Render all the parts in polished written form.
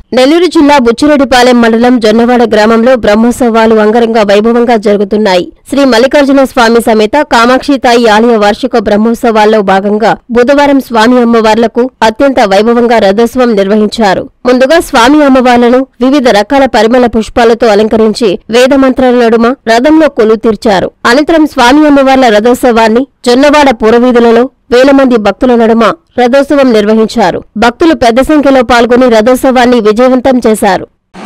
నెల్లూరు జిల్లా బుచ్చిరెడ్డిపాలెం మండలం జొన్నవాడ గ్రామంలో బ్రహ్మోత్సవాలు అంగరంగ వైభవంగా జరుగుతున్నాయి. శ్రీ మల్లికార్జున స్వామి సమేత కామాక్షితాయి ఆలయ వార్షిక బ్రహ్మోత్సవాల్లో భాగంగా బుధవారం స్వామి అమ్మవార్లకు అత్యంత వైభవంగా రథోత్సవం నిర్వహించారు. ముందుగా స్వామి అమ్మవార్లను వివిధ రకాల పరిమళ పుష్పాలతో అలంకరించి వేదమంత్రాల నడుమ రథంలో కొలువు తీర్చారు. అనంతరం స్వామి అమ్మవార్ల రథోత్సవాన్ని జొన్నవాడ పురవీధులలో వేల మంది భక్తుల నడుమ రథోత్సవం నిర్వహించారు. భక్తులు పెద్ద సంఖ్యలో పాల్గొని రథోత్సవాన్ని విజయవంతం చేశారు.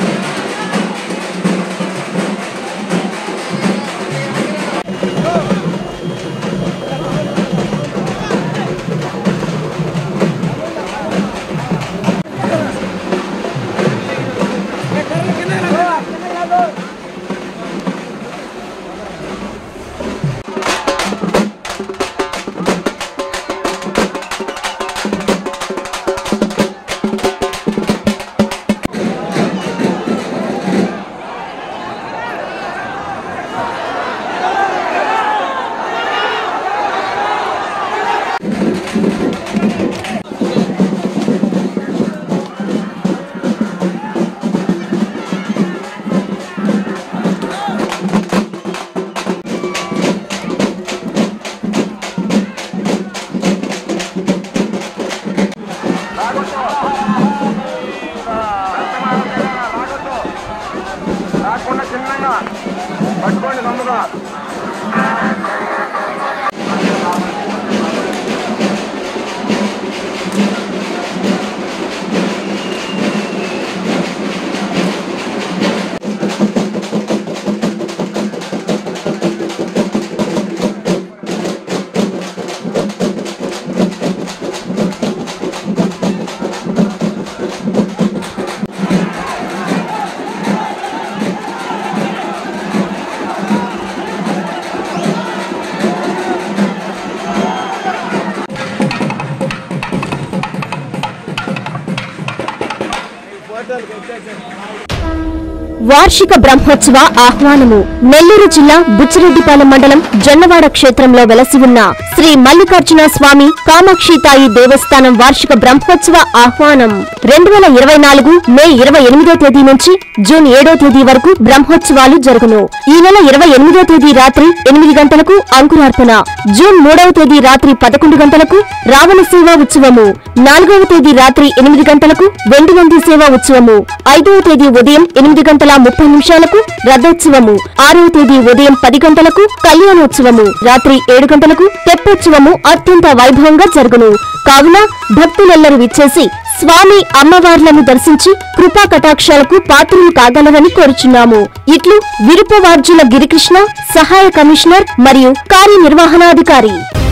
వార్షిక బ్రహ్మోత్సవ ఆహ్వానము. నెల్లూరు జిల్లా బుచ్చిరెడ్డిపాలెం మండలం జొన్నవాడ క్షేత్రంలో వెలసి ఉన్న శ్రీ మల్లికార్జున స్వామి కామాక్షితాయి దేవస్థానం వార్షిక బ్రహ్మోత్సవ ఆహ్వానం 2024 మే 28వ తేదీ నుంచి జూన్ 7వ తేదీ వరకు బ్రహ్మోత్సవాలు జరుగును. ఈ నెల 28వ తేదీ రాత్రి 8 గంటలకు అంకురార్పణ, జూన్ 3వ తేదీ రాత్రి 11 గంటలకు రావణ సేవా ఉత్సవము, 4వ తేదీ రాత్రి 8 గంటలకు వెండి నంది సేవా ఉత్సవము, 5వ తేదీ ఉదయం 8:30 రథోత్సవము, 6వ తేదీ ఉదయం 10 గంటలకు కళ్యాణోత్సవము, రాత్రి 7 గంటలకు తెప్పోత్సవము అత్యంత వైభవంగా జరుగును. కావున భక్తులెల్లరూ విచ్చేసి స్వామి అమ్మవార్లను దర్శించి కృపా కటాక్షాలకు పాత్రలు కాగలరని కోరుచున్నాము. ఇట్లు విరుపవార్జుల గిరికృష్ణ, సహాయ కమిషనర్ మరియు కార్యనిర్వహణాధికారి.